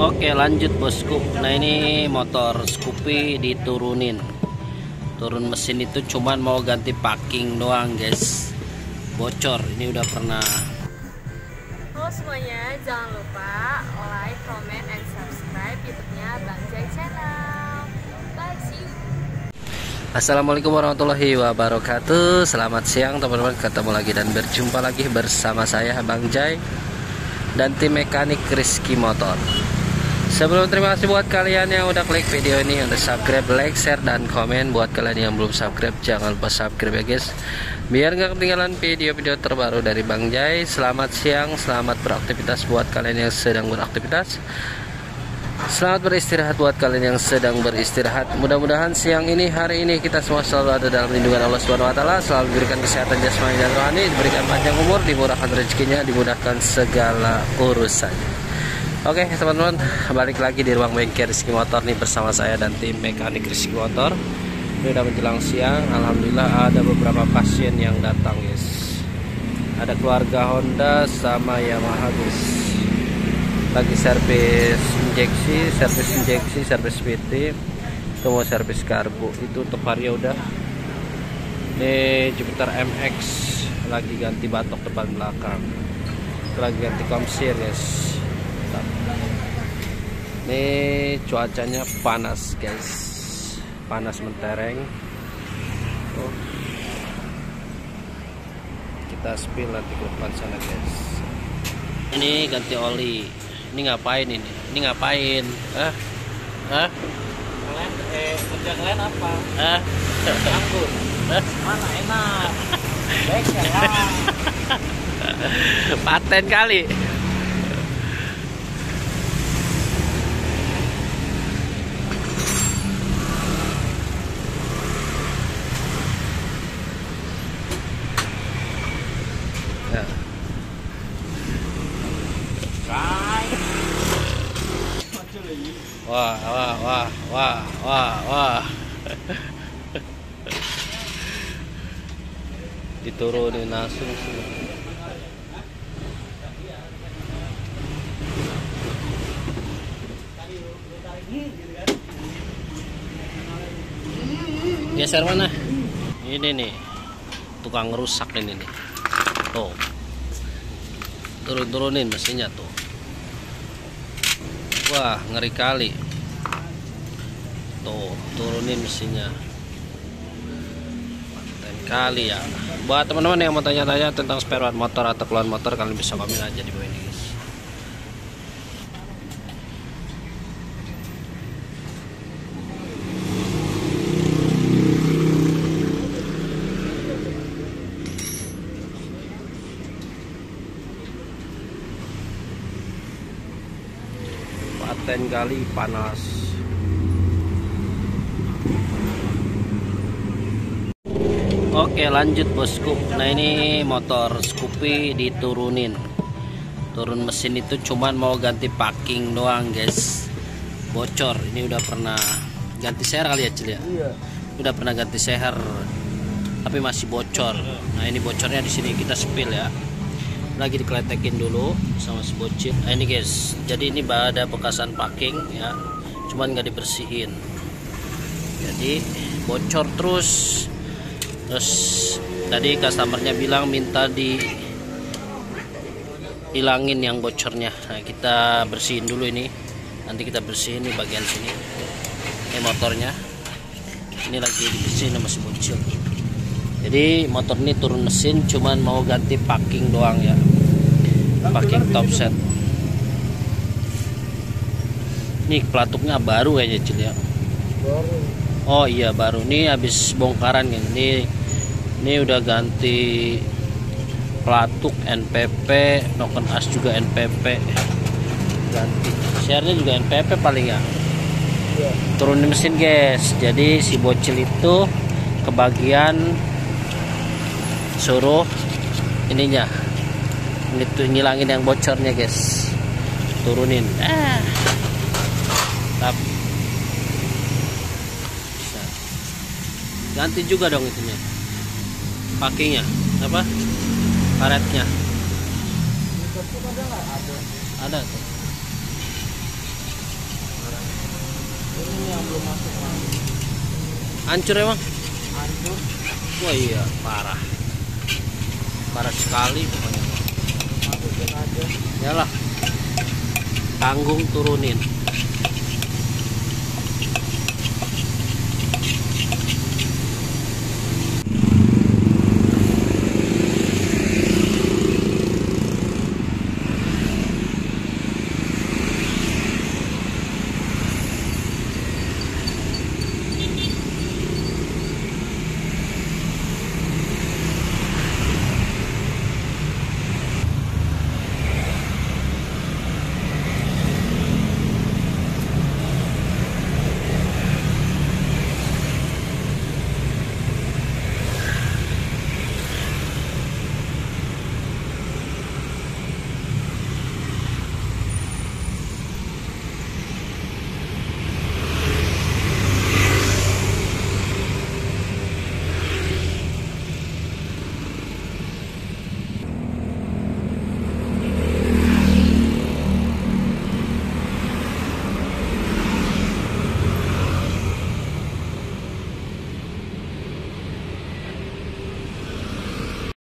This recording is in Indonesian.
Oke, lanjut bosku. Nah, ini motor Scoopy diturunin. Turun mesin itu cuman mau ganti packing doang, guys. Bocor. Ini udah pernah. Halo semuanya, jangan lupa like, comment, and subscribe YouTube-nya Bang Jai Channel. Bye, see you. Assalamualaikum warahmatullahi wabarakatuh. Selamat siang teman-teman, ketemu lagi dan berjumpa lagi bersama saya Bang Jai dan tim mekanik Rizky Motor. Sebelum terima kasih buat kalian yang udah klik video ini, udah subscribe, like, share, dan komen. Buat kalian yang belum subscribe, jangan lupa subscribe ya guys, biar gak ketinggalan video-video terbaru dari Bang Jai. Selamat siang, selamat beraktivitas buat kalian yang sedang beraktivitas. Selamat beristirahat buat kalian yang sedang beristirahat. Mudah-mudahan siang ini, hari ini kita semua selalu ada dalam lindungan Allah Subhanahu wa taala, selalu diberikan kesehatan jasmani dan rohani, diberikan panjang umur, dimurahkan rezekinya, dimudahkan segala urusannya. Oke teman-teman, balik lagi di ruang bengkel Rizky Motor nih bersama saya dan tim mekanik Rizky Motor. Ini udah menjelang siang, alhamdulillah ada beberapa pasien yang datang guys. Ada keluarga Honda sama Yamaha guys. Lagi servis injeksi, servis PT, itu mau servis karbu. Itu untuk vario udah. Ini Jupiter MX lagi ganti batok depan belakang. Itu lagi ganti komsir guys. Ini cuacanya panas guys, panas mentereng. Tuh. Kita spill nanti ke depan sana guys. Ini ganti oli. Ini ngapain ini? Ini ngapain? Kerja kalian apa? Anggur. Mana enak? Baik ya lah. Paten kali. Ya. Wah. Diturunin langsung sih. Geser mana? Ini nih, tukang rusak ini nih. Tuh, turunin mesinnya tuh. Wah, ngeri kali. Tuh, turunin mesinnya. Paten kali ya. Buat teman-teman yang mau tanya-tanya tentang spare part motor atau keluhan motor, kalian bisa komen aja di bawah ini guys. Paten kali panas. Oke, lanjut bosku. Nah, ini motor Scoopy diturunin. Turun mesin itu cuman mau ganti packing doang guys. Bocor. Ini udah pernah ganti seher kali ya Cil ya? Iya. Udah pernah ganti seher, tapi masih bocor. Nah, ini bocornya di sini, kita spill ya. Lagi dikeletekin dulu sama si bocil. Nah, ini guys, jadi ini ada bekasan packing ya, cuman nggak dibersihin, jadi bocor terus tadi customernya bilang minta dihilangin yang bocornya. Nah, kita bersihin dulu ini, nanti kita bersihin nih bagian sini. Ini motornya, ini lagi dibersihin sama si bocil. Jadi motor ini turun mesin cuman mau ganti packing doang ya, packing top set. Ini pelatuknya baru kayaknya Cil ya. Oh iya baru, ini habis bongkaran kan. Ini udah ganti pelatuk NPP, noken as juga NPP, ganti share-nya juga NPP paling ya. Turunin mesin guys, jadi si bocil itu kebagian suruh ininya, ini tuh ngilangin yang bocornya guys, turunin. Ganti juga dong itunya, packingnya apa, karetnya ada tuh. belum masuk lagi. Hancur emang? Hancur. Wah iya, parah. Parah sekali pokoknya. Masukin aja. Yalah. Tanggung turunin.